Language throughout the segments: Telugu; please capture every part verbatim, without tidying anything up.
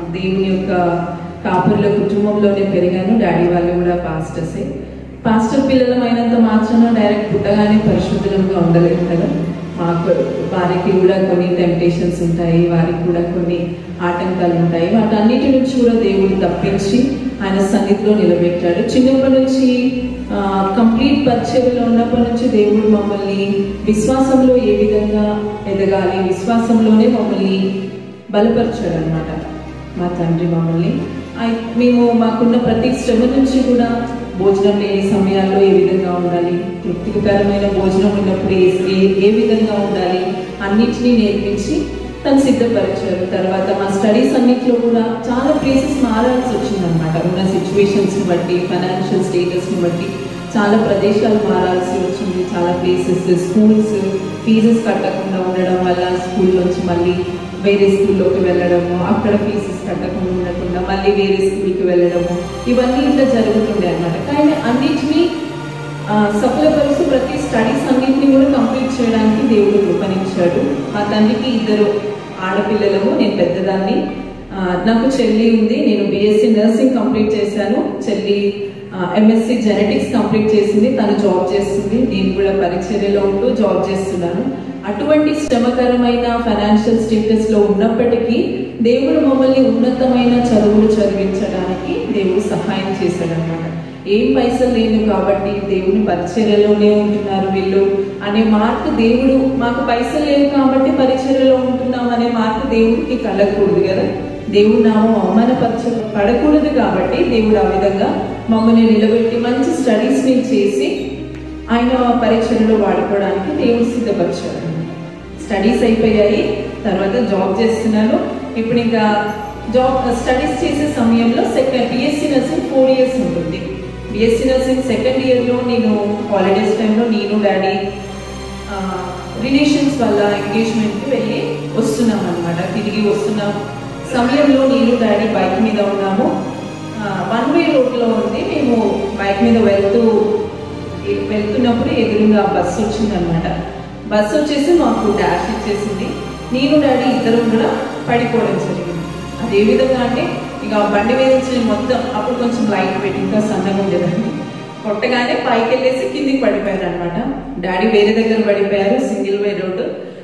దేవుని యొక్క కాపురుల కుటుంబంలోనే పెరిగాను. డాడీ వాళ్ళు కూడా పాస్టర్సే. పాస్టర్ పిల్లలమైనంత మాత్రాన డైరెక్ట్ పుట్టగానే పరిశుద్ధులుగా ఉండలేదు కదా. మాకు వారికి కూడా కొన్ని టెంప్టేషన్స్ ఉంటాయి, వారికి కూడా కొన్ని ఆటంకాలు ఉంటాయి. వాటన్నిటి నుంచి కూడా దేవుడు తప్పించి ఆయన సన్నిధిలో నిలబెట్టాడు. చిన్నప్పటి నుంచి కంప్లీట్ పరిచర్యలో ఉన్నప్పటి నుంచి దేవుడు మమ్మల్ని విశ్వాసంలో ఏ విధంగా ఎదగాలి, విశ్వాసంలోనే మమ్మల్ని బలపరిచాడు అనమాట మా తండ్రి మమ్మల్ని. మేము మాకున్న ప్రతి శ్రమ నుంచి కూడా భోజనం లేని సమయాల్లో ఏ విధంగా ఉండాలి, తృప్తికరమైన భోజనం ఉన్నప్పుడు ఏ ఏ విధంగా ఉండాలి అన్నిటినీ నేర్పించి తను సిద్ధపరిచారు. తర్వాత మా స్టడీస్ అన్నింటిలో కూడా చాలా ప్లేసెస్ మారాల్సి వచ్చిందనమాట. ఉన్న సిచ్యువేషన్స్ని బట్టి, ఫైనాన్షియల్ స్టేటస్ని బట్టి చాలా ప్రదేశాలు మారాల్సి వచ్చింది. చాలా ప్లేసెస్, స్కూల్స్ ఫీజెస్ కట్టకుండా ఉండడం వల్ల స్కూల్లోంచి మళ్ళీ వేరే స్కూల్లోకి వెళ్ళడము, అక్కడ ఫీజెస్ కట్టకుండా ఉండకుండా మళ్ళీ వేరే స్కూల్కి వెళ్ళడము, ఇవన్నీ ఇట్లా జరుగుతుండే అనమాట. కానీ అన్నిటినీ సఫలపరుస్తూ ప్రతి స్టడీస్ అన్నింటినీ కూడా కంప్లీట్ చేయడానికి దేవుడు కృపనిచ్చాడు. మా తండ్రికి ఇద్దరు ఆడపిల్లలము, నేను పెద్దదాన్ని. నాకు చెల్లి ఉంది. నేను బిఎస్సి నర్సింగ్ కంప్లీట్ చేశాను. చెల్లి ఎంఎస్సి జెనెటిక్స్ కంప్లీట్ చేసింది. తను జాబ్ చేస్తుంది. నేను కూడా పరిచర్యలో ఉంటూ జాబ్ చేస్తున్నాను. అటువంటి శ్రమకరమైన ఫైనాన్షియల్ స్టేటస్ లో ఉన్నప్పటికీ దేవుడు మమ్మల్ని ఉన్నతమైన చదువులు చదివించడానికి దేవుడు సహాయం చేశాడనమాట. ఏం పైసలు లేదు కాబట్టి దేవుని పరిచర్యలోనే ఉంటున్నారు వీళ్ళు అనే మార్పు దేవుడు, మాకు పైసలు లేవు కాబట్టి పరిచర్యలో ఉంటున్నాం అనే మార్పు దేవుడికి కలగకూడదు కదా. దేవుడు నామం అవమానపరచ పడకూడదు కాబట్టి దేవుడు ఆ విధంగా మమ్మల్ని నిలబెట్టి మంచి స్టడీస్ ని చేసి ఆయన పరిచర్యలో వాడుకోవడానికి దేవుడు సిద్ధపరిచాడు. స్టడీస్ అయిపోయాయి, తర్వాత జాబ్ చేస్తున్నాను. ఇప్పుడు ఇంకా జాబ్ స్టడీస్ చేసే సమయంలో second BSc nursing four years ఉంటుంది. బిఎస్సి నర్సింగ్ సెకండ్ ఇయర్లో నేను హాలిడేస్ టైంలో నేను డాడీ రిలేషన్స్ వల్ల ఎంగేజ్మెంట్కి వెళ్ళి వస్తున్నాం అనమాట. తిరిగి వస్తున్నాం సమయంలో నేను డాడీ బైక్ మీద ఉన్నాము. వన్ వే రోడ్లో ఉంది. మేము బైక్ మీద వెళ్తూ వెళ్తున్నప్పుడు ఎదురుగా బస్సు వచ్చిందనమాట. బస్సు వచ్చేసి మాకు డాష్ ఇచ్చేసింది. నేను డాడీ ఇద్దరం కూడా పడిపోవడం జరిగింది. అదే విధంగా అంటే ఇక బండి మీద నుంచి మొత్తం అప్పుడు కొంచెం లైట్ పెట్టి ఇంకా సన్నగా ఉండేదాన్ని. కొట్టగానే పైకి వెళ్ళేసి కిందికి పడిపోయారు అనమాట. డాడీ వేరే దగ్గర పడిపోయారు, సింగిల్ వే రోడ్డు.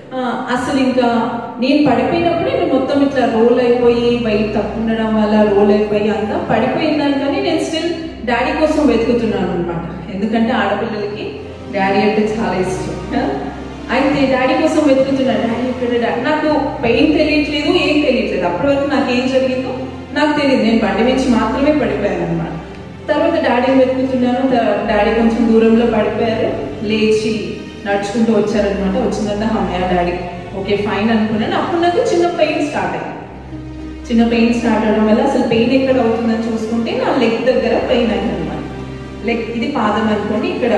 అసలు ఇంకా నేను పడిపోయినప్పుడు నేను మొత్తం ఇట్లా రోల్ అయిపోయి వెయిట్ తక్కువ ఉండడం వల్ల రోల్ అయిపోయి అంతా పడిపోయిందని. కానీ నేను స్టిల్ డాడీ కోసం వెతుకుతున్నాను అనమాట. ఎందుకంటే ఆడపిల్లలకి డాడీ అంటే చాలా ఇష్టం. అయితే డాడీ కోసం వెతుకుతున్నాను. డాడీ ఇక్కడ డాడీ నాకు పెయిన్ తెలియట్లేదు, ఏం తెలియట్లేదు. అప్పటి వరకు నాకు ఏం జరిగిందో నాకు తెలియదు. నేను బండి నుంచి మాత్రమే పడిపోయాను అనమాట. తర్వాత డాడీని వెతుకుతున్నాను. డాడీ కొంచెం దూరంలో పడిపోయారు, లేచి నడుచుకుంటూ వచ్చారనమాట. వచ్చిందంటే అమ్మయ్య డాడీ ఓకే ఫైన్ అనుకున్నాను. అప్పుడు నాకు చిన్న పెయిన్ స్టార్ట్ అయింది. చిన్న పెయిన్ స్టార్ట్ అవడం వల్ల అసలు పెయిన్ ఎక్కడ అవుతుందని చూసుకుంటే నా లెగ్ దగ్గర పెయిన్ అయింది అనమాట. లెగ్ ఇది పాదం అనుకోండి, ఇక్కడ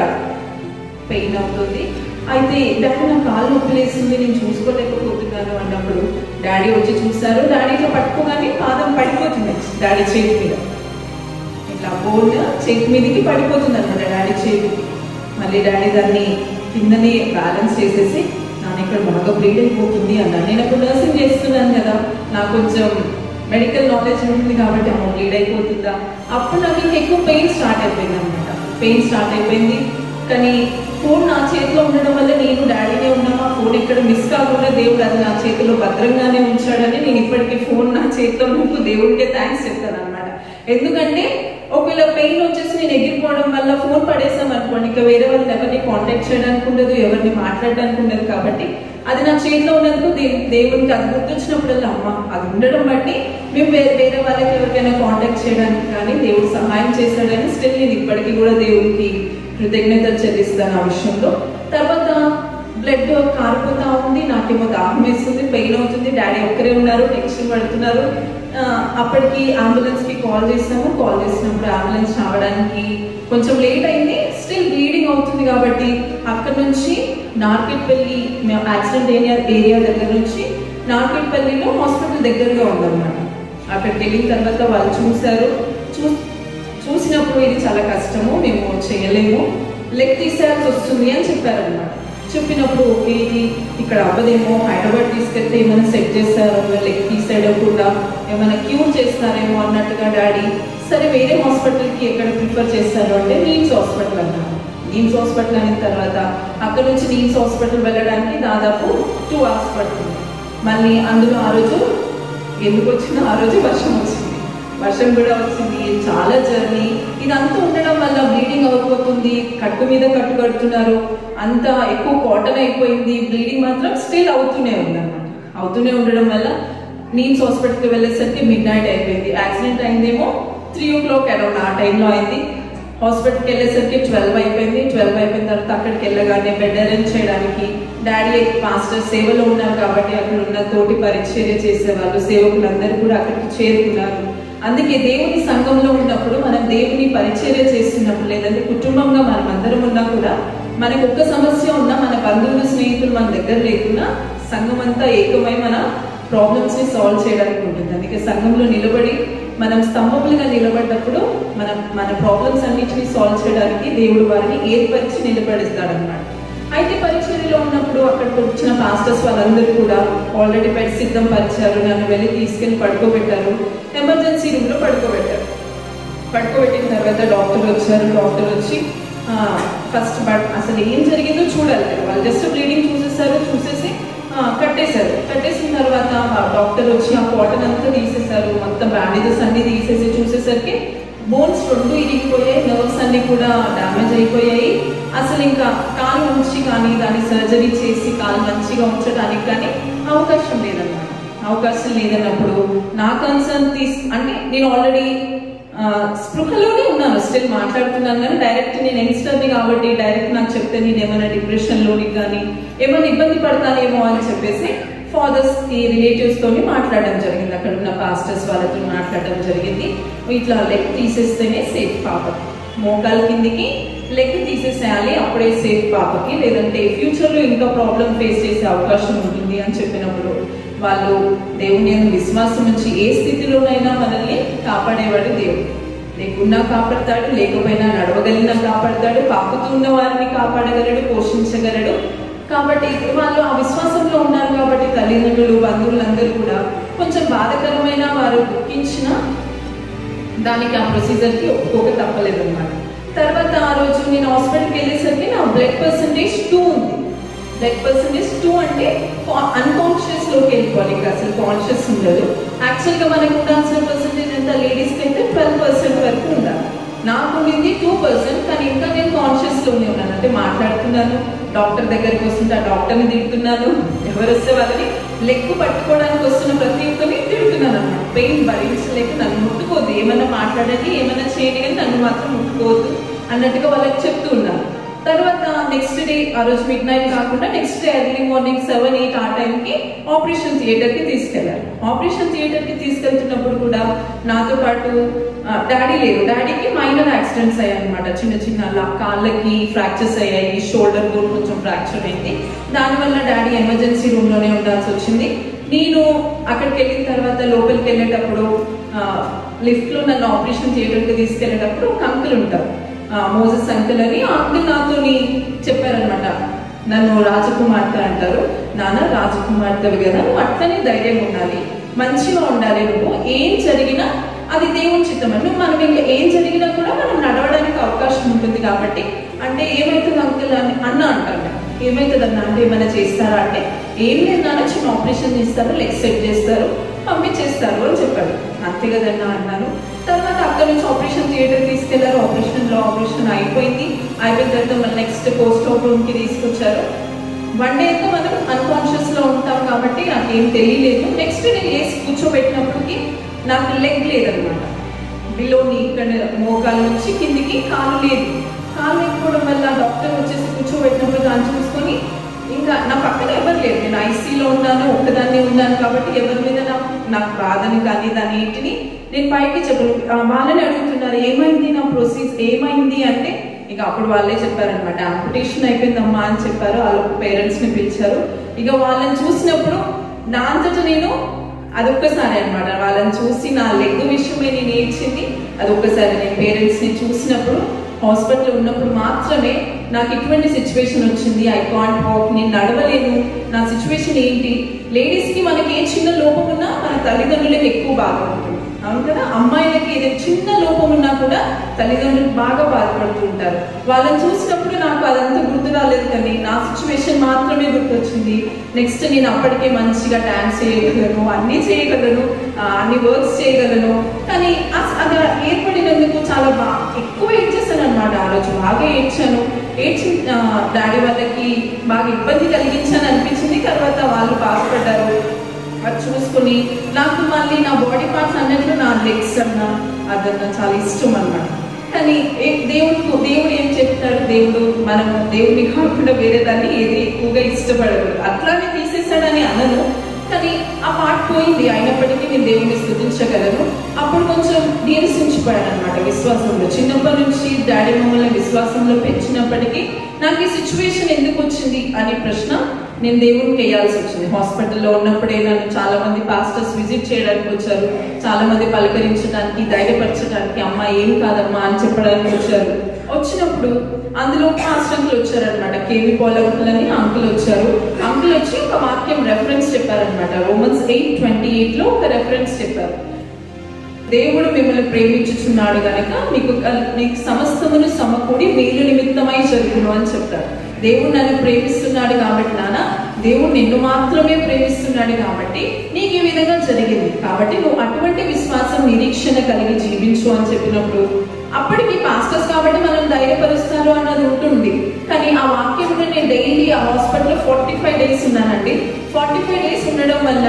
పెయిన్ అవుతుంది. అయితే డాడీ నా కాలు నొప్పి లేసింది, నేను చూసుకోలేకపోతున్నాను అన్నప్పుడు డాడీ వచ్చి చూసారు. డాడీ ఇట్లా పట్టుకోగానే పాదం పడిపోతుంది డాడీ చేతి మీద. ఇట్లా బోన్ చేతి మీదకి పడిపోతుంది అనమాట డాడీ చేతి. మళ్ళీ డాడీ దాన్ని కిందనే బ్యాలెన్స్ చేసేసి నాన్న ఇక్కడ బాగా బ్లీడ్ అయిపోతుంది అన్నాను. నేను అప్పుడు నర్సింగ్ చేస్తున్నాను కదా, నాకు కొంచెం మెడికల్ నాలెడ్జ్ ఉంటుంది కాబట్టి అమ్మ బ్లీడ్ అయిపోతుందా. అప్పుడు నాకు ఇంకా ఎక్కువ పెయిన్ స్టార్ట్ అయిపోయింది అనమాట. పెయిన్ స్టార్ట్ అయిపోయింది. కానీ ఫోన్ నా చేతిలో ఉండడం వల్ల నేను డాడీనే ఉన్నాను. ఆ ఫోన్ ఎక్కడ మిస్ కాకుండా దేవుడు అది నా చేతిలో భద్రంగానే ఉంచాడని నేను ఇప్పటికీ ఫోన్ నా చేతిలో ఉన్నప్పుడు దేవుడికే థ్యాంక్స్ చెప్తాను అనమాట. ఎందుకంటే ఒకవేళ పెయిన్ వచ్చేసి నేను ఎగిరిపోవడం వల్ల ఫోన్ పడేసాం అనుకోండి, ఇంకా వేరే వాళ్ళని ఎవరిని కాంటాక్ట్ చేయడానికి ఉండదు, ఎవరిని మాట్లాడడానికి ఉండదు. కాబట్టి అది నా చేతిలో ఉన్నందుకు దేవుడికి అది గుర్తొచ్చినప్పుడల్లా అమ్మ అది ఉండడం బట్టి మేము వేరే వేరే వాళ్ళకి ఎవరికైనా కాంటాక్ట్ చేయడానికి కానీ దేవుడు సహాయం చేశాడని స్టిల్ నేను ఇప్పటికీ కూడా దేవుడికి కృతజ్ఞతలు చెల్లిస్తాను ఆ విషయంలో. తర్వాత బ్లడ్ కారిపోతా ఉంది, నాకేమో దాహం వేస్తుంది, పెయిన్ అవుతుంది. డాడీ ఒక్కరే ఉన్నారు, టెన్షన్ పడుతున్నారు. అప్పటికి అంబులెన్స్కి కాల్ చేసాము. కాల్ చేసినప్పుడు అంబులెన్స్ రావడానికి కొంచెం లేట్ అయింది. స్టిల్ బ్లీడింగ్ అవుతుంది కాబట్టి అక్కడ నుంచి నార్కెట్పల్లి యాక్సిడెంట్ ఏరియా ఏరియా దగ్గర నుంచి నార్కెట్పల్లిలో హాస్పిటల్ దగ్గరగా ఉందన్నమాట. అక్కడికి వెళ్ళిన తర్వాత వాళ్ళు చూశారు. చూ చూసినప్పుడు ఇది చాలా కష్టము, మేము చేయలేము, లెగ్ తీసేయాల్సి వస్తుంది అని చెప్పారనమాట. చెప్పినప్పుడు ఓకే ఇది ఇక్కడ అవ్వదేమో, హైదరాబాద్ తీసుకెళ్తే ఏమైనా సెట్ చేస్తారో, లెగ్ తీసేయకుండా ఏమైనా క్యూర్ చేస్తారేమో అన్నట్టుగా డాడీ సరే వేరే హాస్పిటల్కి ఎక్కడ ప్రిఫర్ చేస్తారు అంటే నీమ్స్ హాస్పిటల్ అన్నారు. నీమ్స్ హాస్పిటల్ అయిన తర్వాత అక్కడ నుంచి నీమ్స్ హాస్పిటల్ వెళ్ళడానికి దాదాపు టూ అవర్స్ పడుతుంది. మళ్ళీ అందులో ఆ రోజు ఎందుకు వచ్చినా ఆ రోజు వర్షం వచ్చింది, వర్షం కూడా వచ్చింది, చాలా జర్నీ. ఇదంతా ఉండడం వల్ల బ్లీడింగ్ అయిపోతుంది, కట్టు మీద కట్టు కడుతున్నారు, అంతా ఎక్కువ కాటన్ అయిపోయింది, బ్లీడింగ్ మాత్రం స్టిల్ అవుతూనే ఉంది అన్నమాట. అవుతూనే ఉండడం వల్ల నీమ్స్ హాస్పిటల్కి వెళ్ళేసరికి మిడ్ నైట్ అయిపోయింది. యాక్సిడెంట్ అయిందేమో త్రీ ఓ క్లాక్ అరౌండ్ ఆ టైంలో అయింది. హాస్పిటల్కి వెళ్ళేసరికి ట్వెల్వ్ అయిపోయింది. ట్వెల్వ్ అయిపోయిన తర్వాత అక్కడికి వెళ్ళగానే బెడ్ అరేంజ్ చేయడానికి డాడీ మాస్టర్ సేవలో ఉన్నారు కాబట్టి అక్కడ ఉన్న తోటి పరిచర్య చేసేవాళ్ళు సేవకులందరూ కూడా అక్కడికి చేరుకున్నారు. అందుకే దేవుని సంఘంలో ఉన్నప్పుడు మనం దేవుని పరిచర్య చేస్తున్నప్పుడు లేదంటే కుటుంబంగా మనం అందరం ఉన్నా కూడా మనకు ఒక్క సమస్య ఉన్నా మన బంధువులు స్నేహితులు మన దగ్గర లేకున్నా సంఘం అంతా ఏకమై మన ప్రాబ్లమ్స్ ని సాల్వ్ చేయడానికి ఉంటుంది. అందుకే సంఘంలో నిలబడి మనం స్తంభములుగా నిలబడ్డప్పుడు మన మన ప్రాబ్లమ్స్ అన్నిటినీ సాల్వ్ చేయడానికి దేవుడు వారిని ఏర్పరిచి నిలబడిస్తాడన్నమాట. అయితే పరిచర్యలో ఉన్నప్పుడు అక్కడికి వచ్చిన పాస్టర్స్ వాళ్ళందరూ కూడా ఆల్రెడీ బెడ్ సిద్ధం పరిచారు, నన్ను వెళ్ళి తీసుకెళ్లి పడుకోబెట్టారు. ఎమర్జెన్సీ రూమ్ లో పడుకోబెట్టారు. పడుకోబెట్టిన తర్వాత డాక్టర్ వచ్చారు. డాక్టర్ వచ్చి ఫస్ట్ బట్ అసలు ఏం జరిగిందో చూడాలి కదా, వాళ్ళు జస్ట్ బ్లీడింగ్ చూసేసారు, చూసేసి కట్టేశారు. కట్టేసిన తర్వాత డాక్టర్ వచ్చి ఆ కాటన్ అంతా తీసేశారు, మొత్తం బ్యాండేజెస్ అన్ని తీసేసి చూసేసరికి బోన్స్ రెండు ఇరిగిపోయాయి, నర్వ్స్ అన్ని కూడా డ్యామేజ్ అయిపోయాయి. అసలు ఇంకా కాలు ఉంచి కానీ దాన్ని సర్జరీ చేసి కాలు మంచిగా ఉంచడానికి కానీ అవకాశం లేదన్నమాట. అవకాశం లేదన్నప్పుడు నా కన్సర్న్ తీసు అంటే నేను ఆల్రెడీ స్పృహలోనే ఉన్నాను, స్టిల్ మాట్లాడుతున్నాను కానీ డైరెక్ట్ నేను యంగ్స్టర్ని కాబట్టి డైరెక్ట్ నాకు చెప్తే నేను ఏమైనా డిప్రెషన్లోని కానీ ఏమైనా ఇబ్బంది పడతానేమో అని చెప్పేసి ఫాదర్స్ కి రిలేటివ్స్ తోని మాట్లాడడం జరిగింది. అక్కడ ఉన్న పాస్టర్స్ వాళ్ళతో మాట్లాడడం జరిగింది. ఇట్లా లెగ్ తీసేస్తేనే సేఫ్ పాపకి, మోకాల కిందికి లెగ్ తీసేసేయాలి అప్పుడే సేఫ్ పాపకి, లేదంటే ఫ్యూచర్ లో ఇంకా ప్రాబ్లం ఫేస్ చేసే అవకాశం ఉంటుంది అని చెప్పినప్పుడు వాళ్ళు దేవుని యందు విశ్వాసం నుంచి ఏ స్థితిలోనైనా మనల్ని కాపాడేవాడు దేవుడు. లేకున్నా కాపాడతాడు, లేకపోయినా నడవగలిగినా కాపాడతాడు, పాకుతున్న వారిని కాపాడగలడు, పోషించగలడు. కాబట్టి వాళ్ళు ఆ విశ్వాసంలో ఉన్నారు కాబట్టి తల్లిదండ్రులు బంధువులందరూ కూడా కొంచెం బాధకరమైన వారు దుఃఖించిన దానికి ఆ ప్రొసీజర్కి ఒప్పుకోక తప్పలేదు అనమాట. తర్వాత ఆ రోజు నేను హాస్పిటల్కి వెళ్ళేసరికి నా బ్లడ్ పర్సంటేజ్ టూ ఉంది. బ్లడ్ పర్సంటేజ్ టూ అంటే అన్కాన్షియస్ లోకి వెళ్ళిపోవాలి, ఇంకా అసలు కాన్షియస్ ఉండదు. యాక్చువల్గా మనకు ఉండాల్సిన పర్సంటేజ్ ఎంత లేడీస్కి అయితే ట్వెల్వ్ పర్సెంట్ వరకు ఉండాలి. నాకు ఉండింది టూ పర్సెంట్ కానీ ఇంకా నేను కాన్షియస్ లోనే ఉన్నాను. అంటే మాట్లాడుతున్నాను, డాక్టర్ దగ్గరికి వస్తుంటే ఆ డాక్టర్ని తిడుతున్నాను, ఎవరు వస్తే వాళ్ళని లెక్కు పట్టుకోవడానికి వస్తున్న ప్రతి ఒక్కరిని తిడుతున్నాను అన్నమాట. పెయిన్ భరించలేక నన్ను ముట్టుకోవద్దు, ఏమైనా మాట్లాడండి ఏమైనా చేయండి కానీ నన్ను మాత్రం ముట్టుకోవద్దు అన్నట్టుగా వాళ్ళకి చెప్తూ ఉన్నాను. తర్వాత నెక్స్ట్ డే ఆ రోజు మిడ్ నైట్ కాకుండా next day early morning seven eight ఆ టైంకి ఆపరేషన్ థియేటర్కి తీసుకెళ్లారు. ఆపరేషన్ థియేటర్కి తీసుకెళ్తున్నప్పుడు కూడా నాతో పాటు డాడీ లేరు. డాడీకి మైనర్ యాక్సిడెంట్స్ అయ్యాయి అనమాట, చిన్న చిన్న కాళ్ళకి ఫ్రాక్చర్స్ అయ్యాయి, షోల్డర్ బోన్ కొంచెం ఫ్రాక్చర్ అయింది. దానివల్ల డాడీ ఎమర్జెన్సీ రూమ్ లోనే ఉండాల్సి వచ్చింది. నేను అక్కడికి వెళ్ళిన తర్వాత లోపలికి వెళ్ళేటప్పుడు లిఫ్ట్ లో నన్ను ఆపరేషన్ థియేటర్కి తీసుకెళ్లేటప్పుడు ఒక అంకుల్ ఉంటారు, మోజెస్ అంకుల్ అని. ఆ అంకుల్ నాతో చెప్పారనమాట, నన్ను రాజకుమార్తె అంటారు, నాన్న రాజకుమార్తెవి కదా, నువ్వు అట్లనే ధైర్యం ఉండాలి, మంచిగా ఉండాలి, నువ్వు ఏం జరిగినా అది దేవుని చిత్తం అని, మనం ఇంకా ఏం జరిగినా కూడా మనం నడవడానికి అవకాశం ఉంటుంది కాబట్టి. అంటే ఏమైతుంది అంకుల్ అని అన్న అంటారు, ఏమైతుంది అన్న అంటే ఏమైనా చేస్తారా అంటే ఏం లేదు నాన్న, చిన్న ఆపరేషన్ చేస్తారు, లెగ్ సెట్ చేస్తారు, పంపించేస్తారు అని చెప్పాడు. అంతే కదన్నా అన్నాను. తర్వాత అక్కడ నుంచి ఆపరేషన్ థియేటర్ తీసుకెళ్లారు. ఆపరేషన్ లో ఆపరేషన్ అయిపోయింది. అయిపోయిన తర్వాత మళ్ళీ నెక్స్ట్ పోస్ట్ ఆప్ రూమ్ కి తీసుకొచ్చారు. వన్ డే అయితే మనం అన్కాన్షియస్ లో ఉంటాం కాబట్టి నాకేం తెలియలేదు. నెక్స్ట్ నేను లేసి కూర్చోబెట్టినప్పటికీ నాకు లెగ్ లేదనమాట, బిలోని ఇక్కడ మోకాల నుంచి కిందికి కాలు లేదు. కాలు లేకపోవడం వల్ల డాక్టర్ వచ్చేసి కూర్చోబెట్టినప్పుడు దాన్ని చూసుకొని ఇంకా నా పక్కన ఎవరు లేరు, నేను ఐసీలో ఉన్నాను, ఒక్కదాన్ని ఉన్నాను కాబట్టి ఎవరి మీద నాకు నాకు బాధని కానీ దాని ఇంటిని నేను పైకి చెప్పను. వాళ్ళని అడుగుతున్నారు ఏమైంది నా ప్రొసీజ్ ఏమైంది అంటే ఇక అప్పుడు వాళ్ళే చెప్పారనమాట, ఆంపిటేషన్ అయిపోయిందమ్మా అని చెప్పారు. వాళ్ళ పేరెంట్స్ ని పిలిచారు. ఇక వాళ్ళని చూసినప్పుడు నా అంతటా నేను అదొక్కసారి అనమాట, వాళ్ళని చూసి నా లెగ్ విషయమే నేను ఏడ్చింది అదొక్కసారి. నేను పేరెంట్స్ ని చూసినప్పుడు హాస్పిటల్ ఉన్నప్పుడు మాత్రమే నాకు ఇటువంటి సిచ్యువేషన్ వచ్చింది, ఐ కాంట్ వాక్, నేను నడవలేను, నా సిచ్యువేషన్ ఏంటి. లేడీస్కి మనకి ఏ చిన్న లోపం ఉన్నా మన తల్లిదండ్రులకు ఎక్కువ బాధ ఉంటుంది, అవును కదా. అమ్మాయిలకి ఏదైనా చిన్న లోపం ఉన్నా కూడా తల్లిదండ్రులు బాగా బాధపడుతూ ఉంటారు. వాళ్ళని చూసినప్పుడు నాకు అదంతా గుర్తు రాలేదు, కానీ నా సిచ్యువేషన్ మాత్రమే గుర్తొచ్చింది. నెక్స్ట్ నేను అప్పటికే మంచిగా డాన్స్ చేయగలను, అన్నీ చేయగలను, అన్ని వర్క్స్ చేయగలను. కానీ అది ఏర్పడినందుకు చాలా బాగా ఎక్కువ ఏడ్చేసాను అనమాట. ఆ రోజు బాగా ఏడ్చాను. ఏడ్చి డాడీ వాళ్ళకి బాగా ఇబ్బంది కలిగించాను అనిపించింది. తర్వాత వాళ్ళు బాధపడ్డారు. అది చూసుకుని నాకు మళ్ళీ నా బాడీ పార్ట్స్ అన్నిట్లో నా లెగ్స్ అన్నా అదన్నా చాలా ఇష్టం అన్నమాట. కానీ ఏ దేవుడు దేవుడు ఏం చెప్తాడు, దేవుడు మనం దేవుడిని కాకుండా వేరే దాన్ని ఏది ఎక్కువగా ఇష్టపడదు. అట్లానే తీసేసాడని అనను, కానీ ఆ పాట పోయింది. అయినప్పటికీ నేను దేవుడిని స్తుతించగలను. అప్పుడు కొంచెం నీరసించిపోయాను అనమాట విశ్వాసంలో. చిన్నప్పటి నుంచి డాడీ మమ్మల్ని విశ్వాసంలో పెంచినప్పటికీ నాకు ఈ సిచ్యువేషన్ ఎందుకు వచ్చింది అనే ప్రశ్న నేను దేవునికి వేయాల్సి వచ్చింది. హాస్పిటల్లో ఉన్నప్పుడే నన్ను చాలా మంది పాస్టర్స్ విజిట్ చేయడానికి వచ్చారు, చాలా మంది పలకరించడానికి, ధైర్యపరచడానికి, అమ్మ ఏం కాదమ్మా అని చెప్పడానికి వచ్చారు. వచ్చినప్పుడు అందులో పాస్టర్ అంకుల్ వచ్చారనమాట, కేవీ పాల్ అంకుల్ అని అంకుల్ వచ్చారు. అంకుల్ వచ్చి ఒక వాక్యం రెఫరెన్స్ చెప్పారనమాట. రోమన్స్ ఎయిట్ ట్వంటీ ఎయిట్ లో ఒక రెఫరెన్స్ చెప్పారు. దేవుడు మిమ్మల్ని ప్రేమించుచున్నాడు గనక మీకు మీకు సమస్తమును సమకూడి మేలు నిమిత్తమై జరుగును అని చెప్తారు. దేవుడు నన్ను ప్రేమిస్తున్నాడు కాబట్టి నాన్న, దేవుడు నిన్ను మాత్రమే ప్రేమిస్తున్నాడు కాబట్టి నీకు ఈ విధంగా జరిగింది, కాబట్టి నువ్వు అటువంటి విశ్వాసం నిరీక్షణ కలిగి జీవించు అని చెప్పినప్పుడు అప్పటికి పాస్టర్స్ కాబట్టి మనం ధైర్యపరుస్తారు అన్నది ఉంటుంది. కానీ ఆ వాక్యం నేను డైలీ ఆ హాస్పిటల్లో ఫార్టీ ఫైవ్ డేస్ ఉన్నానండి. ఫార్టీ ఫైవ్ డేస్ ఉండడం వల్ల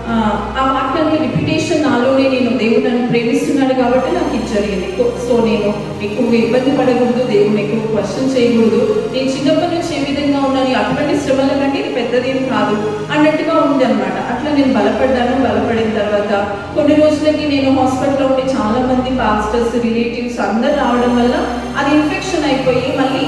ఆ వాక్యాన్ని రిపిటేషన్ నాలోనే నేను దేవుడు నన్ను ప్రేమిస్తున్నాడు కాబట్టి నాకు ఇది జరిగింది. సో నేను ఎక్కువగా ఇబ్బంది పడకూడదు, దేవుడిని ఎక్కువ క్వశ్చన్ చేయకూడదు, నేను చిన్నప్పటి నుంచి ఏ విధంగా ఉన్నాను, అటువంటి శ్రమల కంటే ఇది పెద్దదేం కాదు అన్నట్టుగా ఉంది అనమాట. అట్లా నేను బలపడ్డాను. బలపడిన తర్వాత కొన్ని రోజులకి నేను హాస్పిటల్లో ఉండి చాలా మంది పాస్టర్స్, రిలేటివ్స్ అందరు రావడం వల్ల అది ఇన్ఫెక్షన్ అయిపోయి మళ్ళీ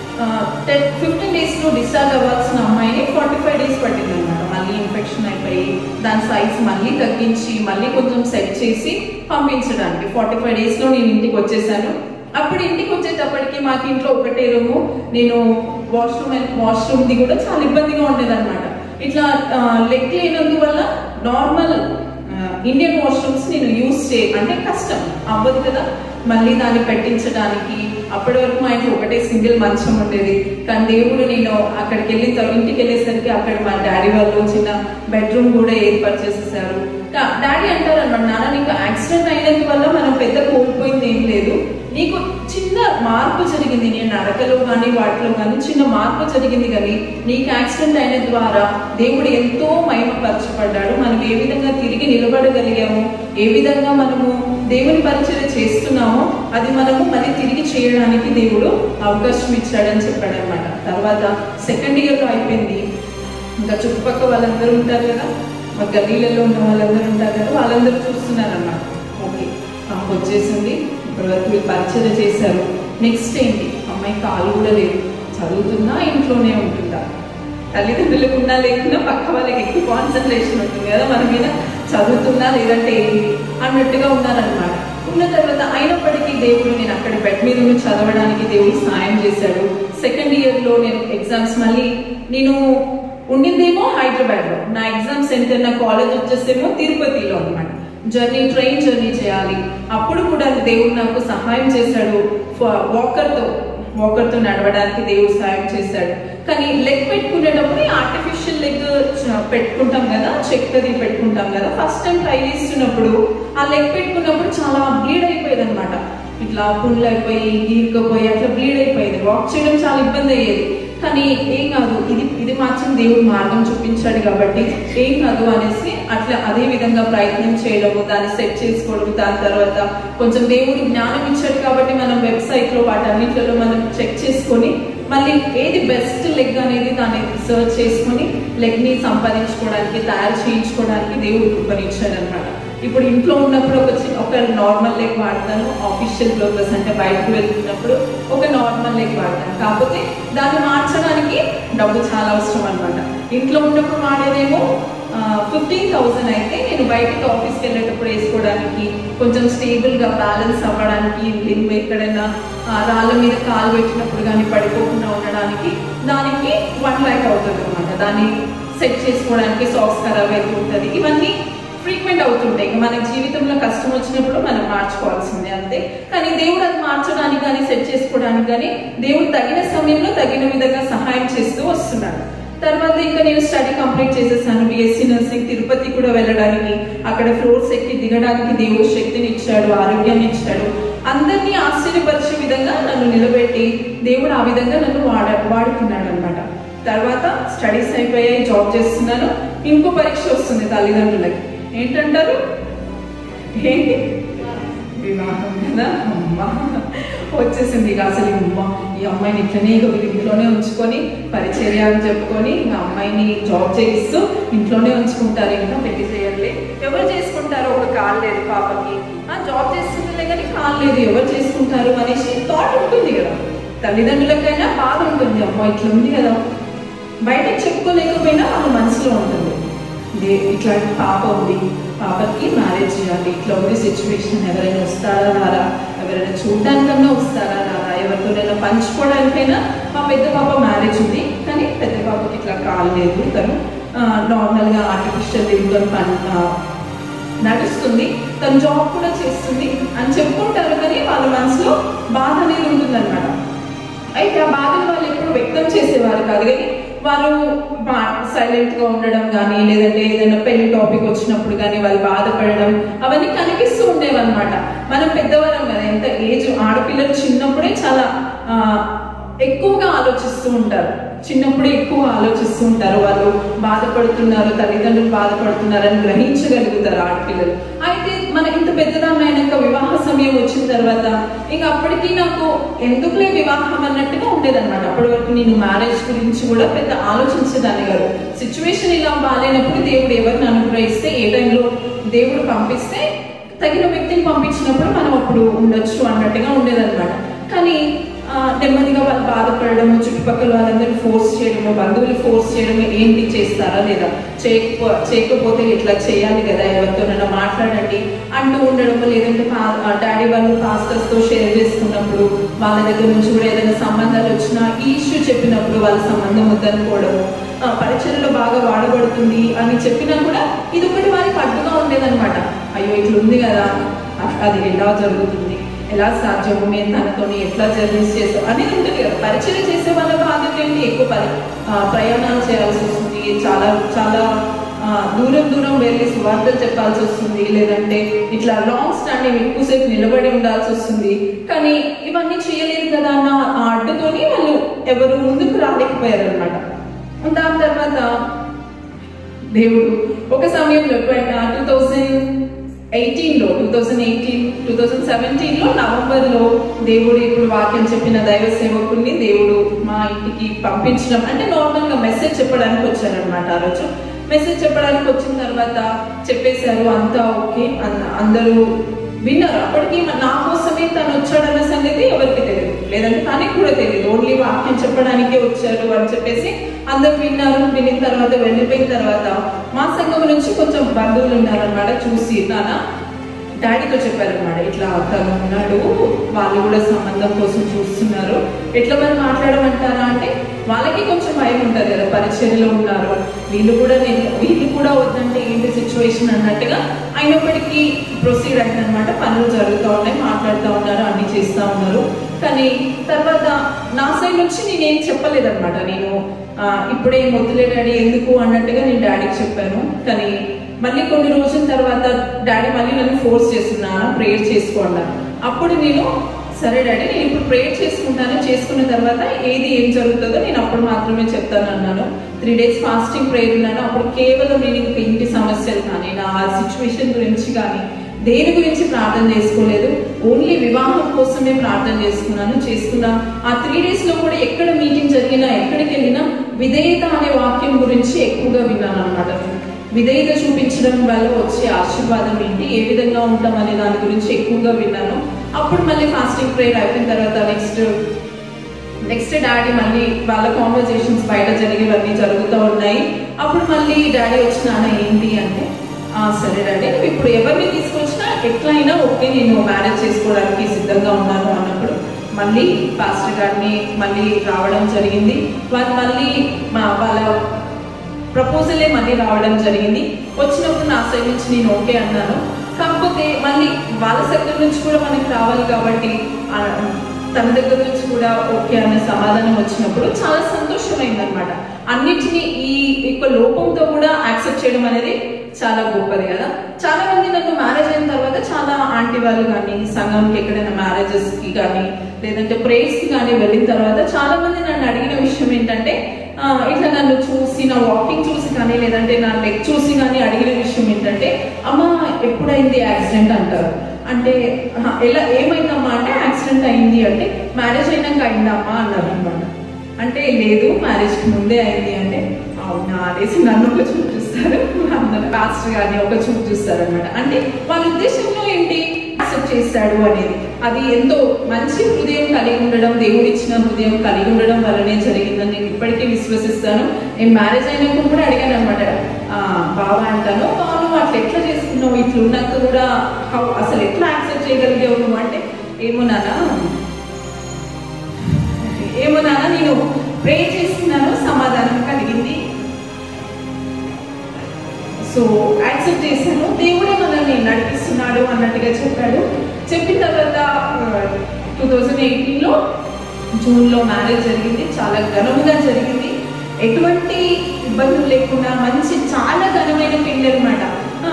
టెన్ ఫిఫ్టీన్ డేస్లో డిశ్చార్జ్ అవ్వాల్సిన అమ్మాయిని ఫార్టీ ఫైవ్ డేస్ పట్టింది అనమాట. మళ్ళీ ఇన్ఫెక్షన్ అయిపోయి దాని సైజ్ మళ్ళీ తగ్గించి మళ్ళీ కొంచెం సెట్ చేసి పంపించడానికి ఫార్టీ ఫైవ్ డేస్లో నేను ఇంటికి వచ్చేసాను. అప్పుడు ఇంటికి వచ్చేటప్పటికి మాకు ఇంట్లో ఒకటే రూము, నేను వాష్రూమ్ వాష్రూమ్ది కూడా చాలా ఇబ్బందిగా ఉండేది అనమాట. ఇట్లా లెగ్ లేనందువల్ల నార్మల్ ఇండియన్ వాష్రూమ్స్ నేను యూజ్ చే అంటే కష్టం అవ్వదు కదా, మళ్ళీ దాన్ని పెట్టించడానికి. అప్పటి వరకు మా ఇంట్లో ఒకటే సింగిల్ మంచం ఉండేది. కానీ దేవుడు నేను అక్కడికి వెళ్ళి ఇంటికి వెళ్ళేసరికి అక్కడ మా డాడీ వాళ్ళు చిన్న బెడ్రూమ్ కూడా ఏర్పాటు చేసేసారు. డాడీ అంటారు అనమాట, నాన్న నీకు యాక్సిడెంట్ అయినందువల్ల మనం పెద్ద కోల్పోయింది ఏం లేదు, నీకు చిన్న మార్పు జరిగింది, నేను నడకలో కానీ వాటిలో కానీ చిన్న మార్పు జరిగింది, కానీ నీకు యాక్సిడెంట్ అయిన ద్వారా దేవుడు ఎంతో మహిమపరచబడ్డాడు. మనం ఏ విధంగా తిరిగి నిలబడగలిగాము, ఏ విధంగా మనము దేవుని పరిచర్య చేస్తున్నామో అది మనము మళ్ళీ తిరిగి చేయడానికి దేవుడు అవకాశం ఇచ్చాడని చెప్పాడు అనమాట. తర్వాత సెకండ్ ఇయర్లో అయిపోయింది. ఇంకా చుట్టుపక్కల వాళ్ళందరూ ఉంటారు కదా, మా గల్లీలలో ఉన్న వాళ్ళందరూ ఉంటారు కదా, వాళ్ళందరూ చూస్తున్నారు అన్నమాట. ఓకే అమ్మ వచ్చేసింది, ఇప్పటి వరకు వీళ్ళు పరిచర్య చేశారు, నెక్స్ట్ ఏంటి, అమ్మాయి కాలు కూడా లేదు, చదువుతున్నా ఇంట్లోనే ఉంటుందా, తల్లిదండ్రులకు ఉన్నా లేకున్నా పక్క వాళ్ళకి ఎక్కువ కాన్సన్ట్రేషన్ ఉంటుంది కదా మన మీద, చదువుతున్నా లేదంటే ఏంటి అన్నట్టుగా ఉన్నారనమాట. ఉన్న తర్వాత అయినప్పటికీ దేవుడు నేను అక్కడ బెడ్ మీద ఉండి చదవడానికి దేవుడు సాయం చేశాడు. సెకండ్ ఇయర్లో నేను ఎగ్జామ్స్ మళ్ళీ నేను ఉండిందేమో హైదరాబాద్లో, నా ఎగ్జామ్ సెంటర్ నా కాలేజ్ వచ్చేసేమో తిరుపతిలో అనమాట. జర్నీ ట్రైన్ జర్నీ చేయాలి. అప్పుడు కూడా దేవుడు నాకు సహాయం చేశాడు, వాకర్తో వాకర్తో నడవడానికి దేవుడు సహాయం చేశాడు. కానీ లెగ్ పెట్టుకునేటప్పుడు ఆర్టిఫిషియల్ లెగ్ పెట్టుకుంటాం కదా, చెక్కది పెట్టుకుంటాం కదా, ఫస్ట్ టైం ట్రై చేస్తున్నప్పుడు ఆ లెగ్ పెట్టుకున్నప్పుడు చాలా బ్లీడ్ అయిపోయేది అనమాట. ఇట్లా పుండ్లు అయిపోయి గీరుకపోయి అట్లా బ్లీడ్ అయిపోయేది, వాక్ చేయడం చాలా ఇబ్బంది అయ్యేది. కానీ ఏం కాదు, ఇది ఇది మాత్రం దేవుడు మార్గం చూపించాడు కాబట్టి ఏం కాదు అనేసి అట్లా అదే విధంగా ప్రయత్నం చేయడము, దాన్ని సెట్ చేసుకోవడం. దాని తర్వాత కొంచెం దేవుడు జ్ఞానం ఇచ్చాడు కాబట్టి మనం వెబ్సైట్లో వాటన్నిటిలో మనం చెక్ చేసుకొని మళ్ళీ ఏది బెస్ట్ లెగ్ అనేది దాన్ని రీసెర్చ్ చేసుకొని లెగ్ని సంపాదించుకోవడానికి, తయారు చేయించుకోవడానికి దేవుడు కృపనిచ్చాడు అనమాట. ఇప్పుడు ఇంట్లో ఉన్నప్పుడు ఒక ఒక నార్మల్ లెగ్ వాడతాను, ఆఫీషియల్ పర్పస్ అంటే బయటకు వెళ్తున్నప్పుడు ఒక నార్మల్ లెగ్ వాడతాను. కాకపోతే దాన్ని మార్చడానికి డబ్బు చాలా అవసరం అనమాట. ఇంట్లో ఉన్నప్పుడు వాడేదేమో ఫిఫ్టీన్ థౌసండ్ అయితే నేను బయటకి ఆఫీస్కి వెళ్ళేటప్పుడు వేసుకోవడానికి, కొంచెం స్టేబుల్గా బ్యాలెన్స్ అవ్వడానికి, ఎక్కడైనా రాళ్ళ మీద కాలు పెట్టినప్పుడు కానీ పడిపోకుండా ఉండడానికి దానికి వన్ ల్యాక్ అవుతుంది అనమాట. దాన్ని సెట్ చేసుకోవడానికి సాక్స్ ఖరాబ్ అవుతూ ఉంటుంది. ఇవన్నీ ఫ్రీక్వెంట్ అవుతుంటాయి. మన జీవితంలో కష్టం వచ్చినప్పుడు మనం మార్చుకోవాల్సిందే అంతే. కానీ దేవుడు అది మార్చడానికి కానీ సెట్ చేసుకోవడానికి కానీ దేవుడు తగిన సమయంలో తగిన విధంగా సహాయం చేస్తూ వస్తున్నాడు. తర్వాత ఇంకా నేను స్టడీ కంప్లీట్ చేసేసాను. బిఎస్సీ నర్సింగ్ తిరుపతి కూడా వెళ్ళడానికి, అక్కడ ఫ్లోర్స్ ఎక్కి దిగడానికి దేవుడు శక్తిని ఇచ్చాడు, ఆరోగ్యాన్ని ఇచ్చాడు. అందరినీ ఆశ్చర్యపరిచే విధంగా నన్ను నిలబెట్టి దేవుడు ఆ విధంగా నన్ను వాడ వాడుతున్నాడు అనమాట. తర్వాత స్టడీస్ అయిపోయాయి, జాబ్ చేస్తున్నాను. ఇంకో పరీక్ష వస్తుంది తల్లిదండ్రులకి. ఏంటంటారు? ఏంటి? వివాహం కదా. అమ్మ వచ్చేసింది ఇక. అసలు అమ్మ ఈ అమ్మాయిని ఇట్లనే ఇక ఇంట్లోనే ఉంచుకొని పరిచర్య అని చెప్పుకొని ఇంకా అమ్మాయిని జాబ్ చేయిస్తూ ఇంట్లోనే ఉంచుకుంటారు. ఇంకా పెళ్లి చేయాలి. ఎవరు చేసుకుంటారు? ఒక కాలు లేదు పాపకి, జాబ్ చేస్తుందిలే కానీ కాలు లేదు, ఎవరు చేసుకుంటారు అనేసి థాట్ ఉంటుంది కదా. తల్లిదండ్రులకైనా బాధ ఉంటుంది, అమ్మ ఇట్లా ఉంది కదా. బయటకు చెప్పుకోలేకపోయినా మన మనసులో ఉంటుంది, ఇట్లాంటి పాప ఉంది, పాపకి మ్యారేజ్ చేయాలి, ఇట్లా ఉంది సిచ్యువేషన్, ఎవరైనా వస్తారా రారా, ఎవరైనా చూడడానికన్నా వస్తారా రారా, ఎవరితోనైనా పంచుకోవడానికైనా. మా పెద్ద పాప మ్యారేజ్ ఉంది కానీ పెద్ద పాపకి ఇట్లా కాలు లేదు, తను నార్మల్గా ఆర్టిఫిషియల్ లివ్తో పని నడుస్తుంది, తను జాబ్ కూడా చేస్తుంది అని చెప్పుకుంటారు. కానీ వాళ్ళ మనసులో బాధ అనేది ఉంటుంది అనమాట. అయితే ఆ బాధను వాళ్ళు ఎప్పుడు వ్యక్తం చేసేవారు కాదు. కానీ వారు సైలెంట్గా ఉండడం కానీ, లేదంటే ఏదైనా పెళ్లి టాపిక్ వచ్చినప్పుడు కానీ వాళ్ళు బాధపడడం అవన్నీ కనిపిస్తూ ఉండేవన్నమాట. మనం పెద్దవాళ్ళం కదా, ఎంత ఏజ్ ఆడపిల్లలు చిన్నప్పుడే చాలా ఎక్కువగా ఆలోచిస్తూ ఉంటారు. చిన్నప్పుడే ఎక్కువ ఆలోచిస్తూ ఉంటారు. వాళ్ళు బాధపడుతున్నారు, తల్లిదండ్రులు బాధపడుతున్నారని గ్రహించగలుగుతారు ఆడపిల్లలు. అయితే మన ఇంత పెద్దదాన్ని అయినాక వివాహ సమయం వచ్చిన తర్వాత ఇంకా అప్పటికి నాకు ఎందుకులే వివాహం అన్నట్టుగా ఉండేదన్నమాట. అప్పటి వరకు నేను మ్యారేజ్ గురించి కూడా పెద్ద ఆలోచించేదాన్ని కాదు. సిచ్యువేషన్ ఇలా బాగాలేనప్పుడు దేవుడు ఎవరిని అనుగ్రహిస్తే, ఏ టైంలో దేవుడు పంపిస్తే తగిన వ్యక్తిని పంపించినప్పుడు మనం అప్పుడు ఉండొచ్చు అన్నట్టుగా ఉండేదన్నమాట. కానీ నెమ్మదిగా వాళ్ళు బాధపడము, చుట్టుపక్కల వాళ్ళందరూ ఫోర్స్ చేయడము, బంధువులు ఫోర్స్ చేయడము, ఏంటి చేస్తారా లేదా, చేయకపో చేయకపోతే ఇట్లా చేయాలి కదా, ఎవరితోనైనా మాట్లాడండి అంటూ ఉండడము. లేదంటే డాడీ వాళ్ళు పాస్టర్స్తో షేర్ చేసుకున్నప్పుడు వాళ్ళ దగ్గర నుంచి కూడా ఏదైనా సంబంధాలు వచ్చినా ఈ ఇష్యూ చెప్పినప్పుడు వాళ్ళ సంబంధం వద్దనుకోవడము, పరిచయలో బాగా వాడబడుతుంది అని చెప్పినా కూడా ఇది ఒకటి వారికి అడ్డుగా ఉండేదన్నమాట. అయ్యో ఇట్లా ఉంది కదా, అది ఎలా జరుగుతుంది, ఎలా సాధ్యము, మేము తనతో ఎట్లా జర్నీస్ చేస్తాం అనేది ఉంటుంది కదా. పరిచయం చేసే వాళ్ళ బాధ్యత ఏంటి, ఎక్కువ పరి ప్రయాణాలు చేయాల్సి వస్తుంది, చాలా చాలా దూరం దూరం వెళ్ళి సువార్తలు చెప్పాల్సి వస్తుంది, లేదంటే ఇట్లా లాంగ్ స్టాండింగ్ ఎక్కువసేపు నిలబడి ఉండాల్సి వస్తుంది. కానీ ఇవన్నీ చేయలేదు కదా అన్న ఆ అడ్డుతోని వాళ్ళు ఎవరు ముందుకు రాలేకపోయారు అనమాట. దాని తర్వాత దేవుడు ఒక సమయంలో టూ థౌజండ్ ఎయిటీన్లో two thousand eighteen two thousand సెవెంటీన్లో నవంబర్లో దేవుడు ఇప్పుడు వాక్యం చెప్పిన దైవ సేవకుల్ని దేవుడు మా ఇంటికి పంపించడం, అంటే నార్మల్గా మెసేజ్ చెప్పడానికి వచ్చారనమాట. ఆ రోజు మెసేజ్ చెప్పడానికి వచ్చిన తర్వాత చెప్పేశారు, అంతా ఓకే, అందరూ విన్నారు. అప్పటికి నా కోసమే తను వచ్చాడన్న సంగతి ఎవరికి తెలియదు, లేదంటే తనకి కూడా తెలియదు. ఓన్లీ వాక్యం చెప్పడానికే వచ్చారు అని చెప్పేసి అందరు విన్నారు. వినిన తర్వాత వెళ్ళిపోయిన తర్వాత మా సంఘం నుంచి కొంచెం బంధువులు ఉన్నారనమాట. చూసి నాన్న డాడీతో చెప్పారనమాట, ఇట్లా తను ఉన్నాడు, వాళ్ళు కూడా సంబంధం కోసం చూస్తున్నారు, ఎట్లా మరి మాట్లాడమంటారా అంటే వాళ్ళకి కొంచెం భయం ఉంటుంది కదా, పరిచర్యలో ఉన్నారు వీళ్ళు కూడా, నేను వీళ్ళు కూడా వద్దంటే ఏంటి సిచ్యువేషన్ అన్నట్టుగా. అయినప్పటికీ ప్రొసీడ్ అయిందనమాట. పనులు జరుగుతూ ఉన్నాయి, మాట్లాడుతూ ఉన్నారు, అన్ని చేస్తూ ఉన్నారు. కానీ తర్వాత నా సైడ్ నుంచి నేనేం చెప్పలేదన్నమాట. నేను ఇప్పుడే వద్దులే డాడీ ఎందుకు అన్నట్టుగా నేను డాడీకి చెప్పాను. కానీ మళ్ళీ కొన్ని రోజుల తర్వాత డాడీ మళ్ళీ నన్ను ఫోర్స్ చేస్తున్నాను, ప్రేయర్ చేసుకోండి. అప్పుడు నేను సరే డాడీ నేను ఇప్పుడు ప్రేయర్ చేసుకుంటాను, చేసుకున్న తర్వాత ఏది ఏం జరుగుతుందో నేను అప్పుడు మాత్రమే చెప్తాను అన్నాను. త్రీ డేస్ ఫాస్టింగ్ ప్రేయర్ ఉన్నాను. అప్పుడు కేవలం నేను ఇంక ఇంటి సమస్యలు కానీ నా సిచ్యువేషన్ గురించి కానీ దేని గురించి ప్రార్థన చేసుకోలేదు. ఓన్లీ వివాహం కోసమే ప్రార్థన చేసుకున్నాను. చేసుకున్న ఆ త్రీ డేస్ లో కూడా ఎక్కడ మీటింగ్ జరిగినా, ఎక్కడికి వెళ్ళినా విధేయత అనే వాక్యం గురించి ఎక్కువగా విన్నాను అనమాట. విధేయత చూపించడం వల్ల వచ్చే ఆశీర్వాదం ఏంటి, ఏ విధంగా ఉంటాం అనే దాని గురించి ఎక్కువగా విన్నాను. అప్పుడు మళ్ళీ ఫాస్టింగ్ ప్రేయర్ అయిపోయిన తర్వాత నెక్స్ట్ నెక్స్ట్ డాడీ మళ్ళీ వాళ్ళ కాన్వర్జేషన్స్ బయట జరిగేవన్నీ జరుగుతూ ఉన్నాయి. అప్పుడు మళ్ళీ డాడీ వచ్చిన ఏంటి అంటే, సరే డాడీ నువ్వు ఇప్పుడు ఎవరిని తీసుకొచ్చినా ఎట్లయినా ఓకే నేను మ్యారేజ్ చేసుకోవడానికి సిద్ధంగా ఉన్నాను అన్నప్పుడు మళ్ళీ పాస్టర్ గారిని మళ్ళీ రావడం జరిగింది. వాళ్ళు మళ్ళీ మా వాళ్ళ ప్రపోజలే మళ్ళీ రావడం జరిగింది. వచ్చినప్పుడు నా సైడ్ నుంచి నేను ఓకే అన్నాను. కాకపోతే మళ్ళీ వాళ్ళ దగ్గర నుంచి కూడా మనకి రావాలి కాబట్టి తన దగ్గర నుంచి కూడా ఓకే అనే సమాధానం వచ్చినప్పుడు చాలా సంతోషమైందనమాట. అన్నిటినీ ఈ యొక్క లోపంతో కూడా యాక్సెప్ట్ చేయడం అనేది చాలా గొప్పది కదా. చాలా మంది నన్ను మ్యారేజ్ అయిన తర్వాత చాలా ఆంటీ వాళ్ళు కానీ సంఘంకి ఎక్కడైనా మ్యారేజెస్ కి కానీ లేదంటే ప్రేయర్స్ కి కానీ వెళ్ళిన తర్వాత చాలా మంది నన్ను అడిగిన విషయం ఏంటంటే, ఇట్లా నన్ను చూసి నా వాకింగ్ చూసి కానీ లేదంటే నా లెగ్ చూసి కానీ అడిగిన విషయం ఏంటంటే, అమ్మ ఎప్పుడైంది యాక్సిడెంట్ అంటారు. అంటే ఎలా ఏమైందమ్మా అంటే యాక్సిడెంట్ అయింది అంటే మ్యారేజ్ అయినాక అయిందమ్మా అన్నారు అనమాట. అంటే లేదు మ్యారేజ్కి ముందే అయింది అంటే అవునా అనేసి నన్ను ఒక చూపు చూస్తారు, అందరు పాస్టర్ గారిని ఒక చూపు చూస్తారు అనమాట. అంటే వాళ్ళ ఉద్దేశంలో ఏంటి, యాక్సెప్ట్ చేస్తాడు అనేది. అది ఎంతో మంచి హృదయం కలిగి ఉండడం, దేవుడు ఇచ్చిన హృదయం కలిగి ఉండడం వల్లనే జరిగిందని నేను ఇప్పటికీ విశ్వసిస్తాను. నేను మ్యారేజ్ అయినాక కూడా అడిగాను అనమాట, బాబా అంటాను నువ్వు అట్లా ఎట్లా చేసుకున్నావు, ఇట్లా ఉన్నాక కూడా అసలు ఎట్లా యాక్సెప్ట్ చేయగలిగావు నువ్వు అంటే, ఏమో నాన్న ఏమో నాన్న నేను ప్రే చేస్తున్నాను సమాధానం కలిగింది, సో యాక్సెప్ట్ చేశాను, దేవుడే మనల్ని నడిపిస్తున్నాడు అన్నట్టుగా చెప్పాడు. చెప్పిన తర్వాత టూ థౌజండ్ ఎయిటీన్లో జూన్లో మ్యారేజ్ జరిగింది. చాలా ఘనంగా జరిగింది, ఎటువంటి ఇబ్బందులు లేకుండా మంచి చాలా ఘనమైన పెళ్లి అనమాట.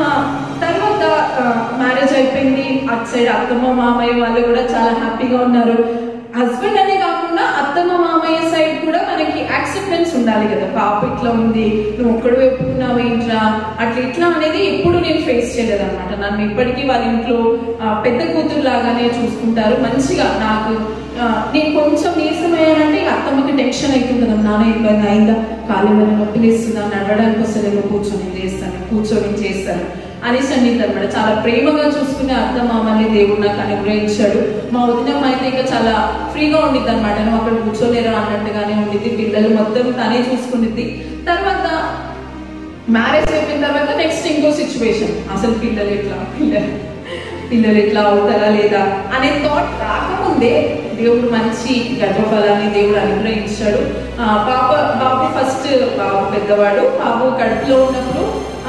తర్వాత మ్యారేజ్ అయిపోయింది. అటు సైడ్ అత్తమ్మ మామయ్య వాళ్ళు కూడా చాలా హ్యాపీగా ఉన్నారు. హస్బెండ్ అనే కాకుండా అత్తమ్మ మామయ్య సైడ్ కూడా మనకి యాక్సెప్టెన్స్ ఉండాలి కదా. పాప ఇట్లా ఉంది, నువ్వు ఒక్కడు వెప్పుకున్నావు ఇంట్లా అట్లా ఇట్లా అనేది ఎప్పుడు నేను ఫేస్ చేయలేదు అనమాట. నన్ను ఇప్పటికీ వాళ్ళ ఇంట్లో పెద్ద కూతురు లాగానే చూసుకుంటారు మంచిగా. నాకు నేను కొంచెం నీరసమయ్యానంటే అత్తమ్మకి టెన్షన్ అవుతుంటుంది, నాన్న ఇబ్బంది అయిందా, కాలు వల్ల నొప్పి వేస్తుందా, నడవడానికి వస్తేమో కూర్చొని చేస్తాను కూర్చొని చేస్తాను అనేసి అన్నింది అనమాట. చాలా ప్రేమగా చూసుకునే అత్త మామల్ని దేవుడు నాకు అనుగ్రహించాడు. మా వదినమ్మ అయితే ఇంకా చాలా ఫ్రీగా ఉండిద్ది అనమాట, నువ్వు అక్కడ కూర్చోలేరా అన్నట్టుగానే ఉండిద్ది. పిల్లలు మొత్తం తనే చూసుకునిద్ది. తర్వాత మ్యారేజ్ అయిపోయిన తర్వాత నెక్స్ట్ ఇంకో సిచ్యువేషన్, అసలు పిల్లలు ఎట్లా పిల్లలు పిల్లలు ఎట్లా అవుతారా లేదా అనే థాట్ రాకముందే దేవుడు మంచి గర్భఫలాన్ని దేవుడు అనుగ్రహించాడు. పాప బాబు ఫస్ట్ బాబు పెద్దవాడు, బాబు కడుపులో ఉన్నప్పుడు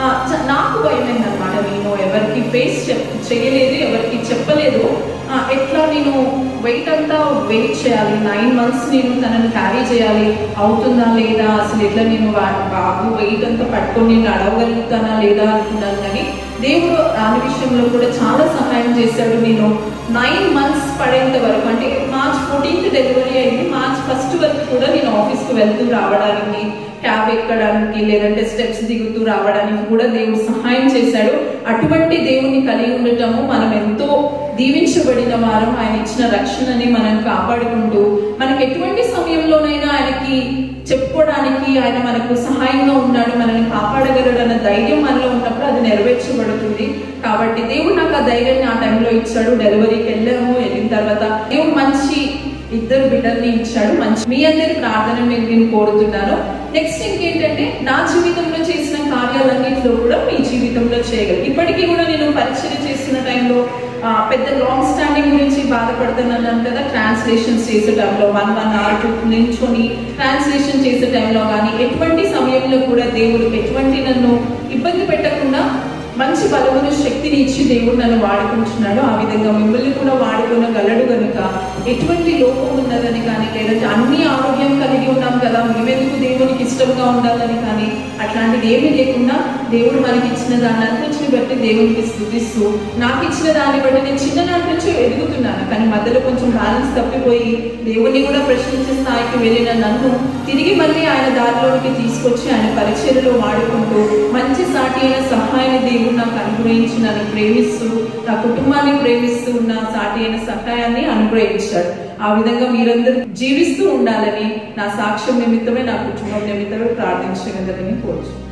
నాకు భయమైంది అనమాట. నేను ఎవరికి ఫేస్ చేయలేదు, ఎవరికి చెప్పలేదు. ఎట్లా నేను వెయిట్ అంతా వెయిట్ చేయాలి, నైన్ మంత్స్ నేను తనని క్యారీ చేయాలి, అవుతుందా లేదా, అసలు ఎట్లా నేను బాబు వెయిట్ అంతా పట్టుకొని నేను అడగగలుగుతానా లేదా అనుకున్నాను. కానీ దేవుడు దాని విషయంలో కూడా చాలా సహాయం చేశాడు. నేను నైన్ మంత్స్ పడేంత వరకు, అంటే మార్చ్ ఫోర్టీన్త్ డెలివరీ అయింది, మార్చ్ ఫస్ట్ వరకు కూడా నేను ఆఫీస్కి వెళ్తూ రావడానికి, క్యాబ్ ఎక్కడానికి లేదంటే స్టెప్స్ దిగుతూ రావడానికి కూడా దేవుడు సహాయం చేశాడు. అటువంటి దేవుని కలిగి ఉండటము మనం ఎంతో దీవించబడిన వారం. ఆయన ఇచ్చిన రక్షణని మనం కాపాడుకుంటూ మనకి ఎటువంటి సమయంలోనైనా ఆయనకి చెప్పుకోవడానికి ఆయన మనకు సహాయంగా ఉన్నాడు, మనల్ని కాపాడగలడు అన్న ధైర్యం మనలో ఉన్నప్పుడు అది నెరవేర్చబడుతుంది. కాబట్టి దేవుడు నాకు ఆ ధైర్యాన్ని ఆ టైంలో ఇచ్చాడు. డెలివరీకి వెళ్ళాము, వెళ్ళిన తర్వాత దేవుడు మంచి ఇద్దరు బిడ్డల్ని ఇచ్చాడు. మంచి మీ అందరి ప్రార్థన నేను నేను కోరుతున్నాను. నెక్స్ట్ ఇంకేంటంటే, నా జీవితంలో చేసిన కార్యాలన్నింటిలో కూడా మీ జీవితంలో చేయగలరు. ఇప్పటికీ కూడా నేను పరిచయం చేస్తున్న టైంలో పెద్ద లాంగ్ స్టాండింగ్ గురించి బాధపడుతున్నాను కదా. ట్రాన్స్లేషన్స్ చేసే టైంలో వన్ వన్ అవర్ నిల్చొని ట్రాన్స్లేషన్ చేసే టైంలో కానీ ఎటువంటి సమయంలో కూడా దేవుడు ఎటువంటి నన్ను ఇబ్బంది పెట్టకుండా మంచి బలమును శక్తిని ఇచ్చి దేవుడు నన్ను వాడుకుంటున్నాడు. ఆ విధంగా మిమ్మల్ని కూడా వాడుకోనగలడు కనుక ఎటువంటి లోపం ఉన్నదని కానీ లేదంటే అన్ని ఆరోగ్యం కలిగి ఉన్నాం కదా మేమెందుకు దేవునికి ఇష్టంగా ఉండాలని కానీ అట్లాంటిది ఏమీ లేకుండా దేవుడు మనకి ఇచ్చిన దాన్ని అన్నింటిని బట్టి దేవునికి స్తుతిస్తూ, నాకు ఇచ్చిన దాన్ని బట్టి నేను చిన్ననాటి నుంచి ఎదుగుతున్నాను. కానీ మధ్యలో కొంచెం బ్యాలెన్స్ తప్పిపోయి దేవుణ్ణి కూడా ప్రశ్నించే స్థాయికి వెళ్ళిన నన్ను తిరిగి మళ్ళీ ఆయన దారిలోనికి తీసుకొచ్చి ఆయన పరిచర్యలో వాడుకుంటూ మంచి సాటి అయిన సహాయాన్ని దేవుడు నాకు అనుగ్రహించి నన్ను ప్రేమిస్తూ నా కుటుంబాన్ని ప్రేమిస్తూ ఉన్న సాటి అయిన సహాయాన్ని అనుగ్రహించాడు. ఆ విధంగా మీరందరూ జీవిస్తూ ఉండాలని నా సాక్ష్యం నిమిత్తమే నా కుటుంబం నిమిత్తమే ప్రార్థించగలరని కోరుచు.